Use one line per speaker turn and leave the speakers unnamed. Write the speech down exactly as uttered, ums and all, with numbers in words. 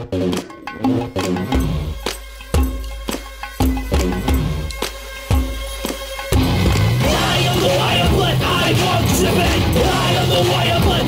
I am the way of what I want to be. I am the way of what